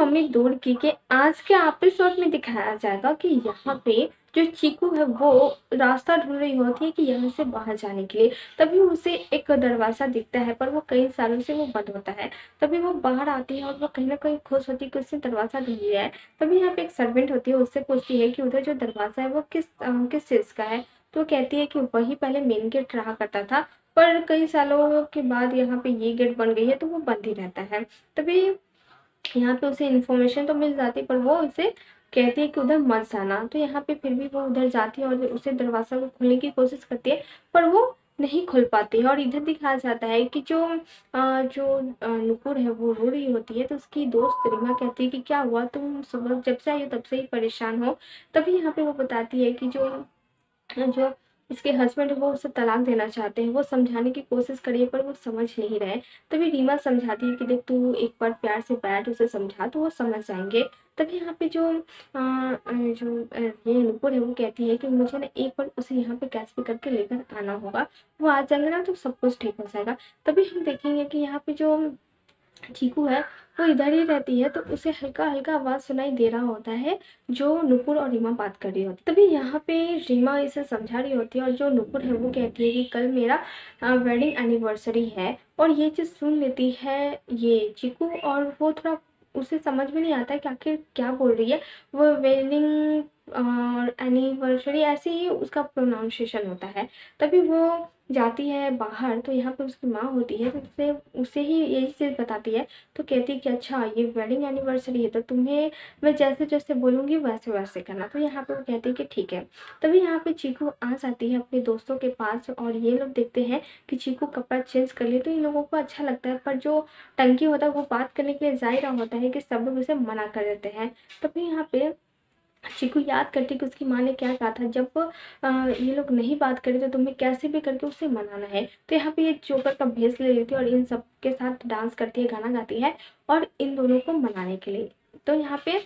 उम्मीद दूर की कि आज के एपिसोड में दिखाया जाएगा कि यहाँ पे जो चीकू है वो रास्ता ढूंढ रही होती है कि यहाँ से बाहर जाने के लिए। तभी उसे एक दरवाज़ा दिखता है पर वो कई सालों से वो बंद होता है। तभी वो बाहर आती है और वो कहीं ना कहीं खुश होती है कि उसने दरवाज़ा ढूंढ लिया है। तभी यहाँ पे एक सर्वेंट होती है, उससे पूछती है कि उधर जो दरवाज़ा है वो किस चीज़ का है। तो वो कहती है कि वही पहले मेन गेट रहा करता था, पर कई सालों के बाद यहाँ पे ये गेट बन गई है तो वो बंद ही रहता है। तभी यहाँ पे उसे इन्फॉर्मेशन तो मिल जाती है पर वो उसे कहती है कि उधर मत जाना। तो यहाँ पे फिर भी वो उधर जाती है और उसे दरवाज़ा को खोलने की कोशिश करती है पर वो नहीं खोल पाती है। और इधर दिखाया जाता है कि जो नुपुर है वो रो रही होती है। तो उसकी दोस्त रीमा कहती है कि क्या हुआ, तुम सुबह जब से आई हो तब से ही परेशान हो। तभी यहाँ पे वो बताती है कि जो जो इसके हस्बैंड है वो उसे तलाक देना चाहते हैं। वो समझाने की कोशिश करी है पर वो समझ नहीं रहे। तभी रीमा समझाती है कि देख तू एक बार प्यार से बैठ उसे समझा तो वो समझ जाएंगे। तभी यहाँ पे ये नुपुर है वो कहती है कि मुझे ना एक बार उसे यहाँ पे कैच भी करके लेकर आना होगा। वो आ जाएंगे ना तो सब कुछ ठीक हो जाएगा। तभी हम देखेंगे कि यहाँ पे जो चीकू है वो इधर ही रहती है तो उसे हल्का हल्का आवाज सुनाई दे रहा होता है जो नुपुर और रीमा बात कर रही होती है। तभी यहाँ पे रीमा इसे समझा रही होती है और जो नुपुर है वो कहती है कि कल मेरा वेडिंग एनिवर्सरी है। और ये चीज़ सुन लेती है ये चीकू और वो थोड़ा उसे समझ में नहीं आता है कि आखिर क्या बोल रही है। वो वेडिंग और एनिवर्सरी ऐसे ही उसका प्रोनाउंसिएशन होता है। तभी वो जाती है बाहर तो यहाँ पे उसकी माँ होती है तो उसे उसे ही यही चीज़ बताती है। तो कहती है कि अच्छा ये वेडिंग एनिवर्सरी है तो तुम्हें मैं जैसे जैसे बोलूँगी वैसे वैसे करना। तो यहाँ पे वो कहती है कि ठीक है। तभी यहाँ पे चीकू आ जाती है अपने दोस्तों के पास और ये लोग देखते हैं कि चीकू कपड़ा चेंज कर ले तो इन लोगों को अच्छा लगता है। पर जो टंकी होता है वो बात करने के लिए जा ही रहा होता है कि सब लोग उसे मना कर देते हैं। तभी यहाँ पे चीकू याद करती कि उसकी माँ ने क्या कहा था, जब ये लोग नहीं बात करें तो तुम्हें कैसे भी करके उसे मनाना है। तो यहाँ पे ये जोकर का भेस ले लेती है और इन सब के साथ डांस करती है, गाना गाती है और इन दोनों को मनाने के लिए। तो यहाँ पे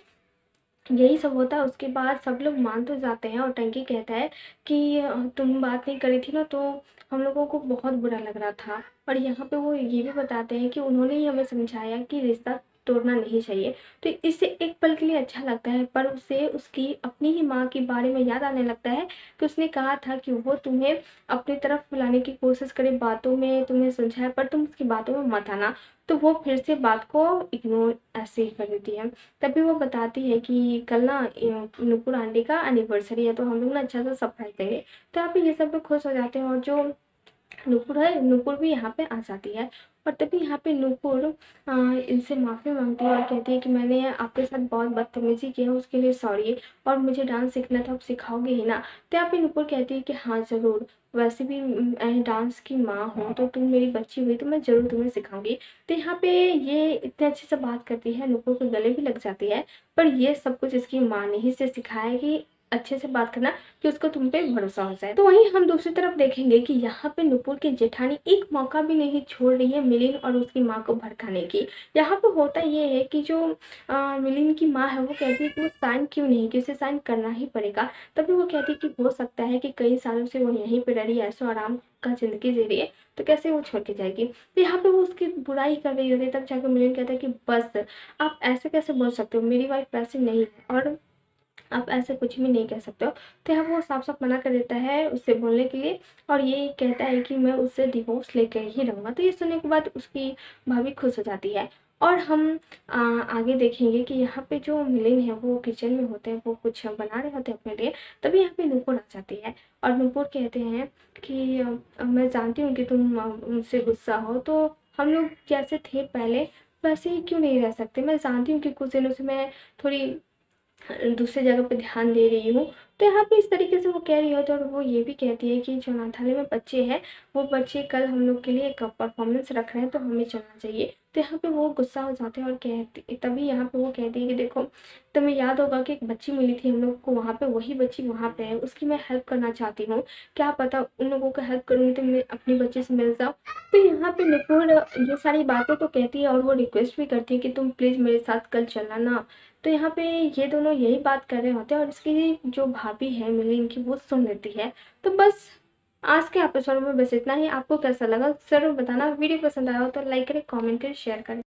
यही सब होता है। उसके बाद सब लोग मान तो जाते हैं और टंकी कहता है कि तुम बात नहीं करी थी ना तो हम लोगों को बहुत बुरा लग रहा था। और यहाँ पे वो ये भी बताते हैं कि उन्होंने ही हमें समझाया कि रिश्ता तोड़ना नहीं चाहिए। तो इससे एक पल के लिए अच्छा लगता है पर उसे उसकी अपनी ही माँ के बारे में याद आने लगता है कि उसने कहा था कि वो तुम्हें अपनी तरफ बुलाने की कोशिश करे, बातों में तुम्हें समझाए पर तुम उसकी बातों में मत आना। तो वो फिर से बात को इग्नोर ऐसे ही कर देती है। तभी वो बताती है कि कल ना नुपुर आंटी का एनिवर्सरी है तो हम लोग ना अच्छा सा सरप्राइज देंगे। तो यहाँ पे ये सब लोग खुश हो जाते हैं और जो नुपुर है नुपुर भी यहाँ पे आ जाती है। और तभी यहाँ पे नुपुर इनसे माफ़ी मांगती है और कहती है कि मैंने आपके साथ बहुत बदतमीजी की है उसके लिए सॉरी। और मुझे डांस सीखना था, आप सिखाओगे ही ना। तो यहाँ पे नुपुर कहती है कि हाँ ज़रूर, वैसे भी मैं डांस की माँ हूँ तो तुम मेरी बच्ची हुई तो मैं ज़रूर तुम्हें सिखाऊंगी। तो यहाँ पे ये इतने अच्छे से बात करती है, नुपुर के गले भी लग जाती है। पर ये सब कुछ इसकी माँ ने ही से सिखाया है कि अच्छे से बात करना, कि उसको तुम पे भरोसा हो जाए। तो वहीं हम दूसरी तरफ देखेंगे कि यहाँ पे नुपुर की जेठानी एक मौका भी नहीं छोड़ रही है मिलिन और उसकी माँ को भड़काने की। यहाँ पे होता ये है कि जो मिलिन की माँ है वो कहती है कि वो साइन क्यों नहीं, कि उसे साइन करना ही पड़ेगा। तभी वो कहती है कि हो सकता है कि कई सालों से वो यहीं पे रह रही है, ऐसो आराम का जिंदगी जी रही है तो कैसे वो छोड़ के जाएगी। तो यहाँ पे वो उसकी बुराई कर रही होती है। तब जाकर मिलिन कहता है कि बस आप ऐसे कैसे बोल सकते हो, मेरी वाइफ वैसे नहीं है और आप ऐसे कुछ भी नहीं कह सकते हो। तो यहाँ वो साफ साफ मना कर देता है उससे बोलने के लिए और ये कहता है कि मैं उससे डिवोर्स लेकर ही रहूँगा। तो ये सुनने के बाद उसकी भाभी खुश हो जाती है। और हम आगे देखेंगे कि यहाँ पे जो मिलिन है वो किचन में होते हैं, वो कुछ बना रहे होते हैं अपने लिए। तभी यहाँ पे नूपुर आ जाती है और नूपुर कहते हैं कि मैं जानती हूँ कि तुम मुझसे गुस्सा हो, तो हम लोग जैसे थे पहले वैसे ही क्यों नहीं रह सकते। मैं जानती हूँ कि कुछ दिनों से मैं थोड़ी दूसरी जगह पे ध्यान दे रही हूँ। तो यहाँ पे इस तरीके से वो कह रही होती है और वो ये भी कहती है कि जो अनाथालय में बच्चे हैं वो बच्चे कल हम लोग के लिए एक परफॉर्मेंस रख रहे हैं तो हमें चलना चाहिए। तो यहाँ पे वो गुस्सा हो जाते हैं और कहती, तभी यहाँ पे वो कहती है कि देखो तुम्हें याद होगा कि एक बच्ची मिली थी हम लोग को वहाँ पे, वही बच्ची वहाँ पे है, उसकी मैं हेल्प करना चाहती हूँ। क्या पता उन लोगों को हेल्प करूँगी तो मैं अपनी बच्ची से मिल जाऊँ। तो यहाँ पे नुपुर ये सारी बातें तो कहती है और वो रिक्वेस्ट भी करती है कि तुम प्लीज़ मेरे साथ कल चलना ना। तो यहाँ पे ये दोनों यही बात कर रहे होते हैं और इसकी जो भाभी है मिलिन की वो सुन लेती है। तो बस आज के एपिसोड में बस इतना ही। आपको कैसा लगा जरूर बताना। वीडियो पसंद आया हो तो लाइक करें, कमेंट करें, शेयर करें।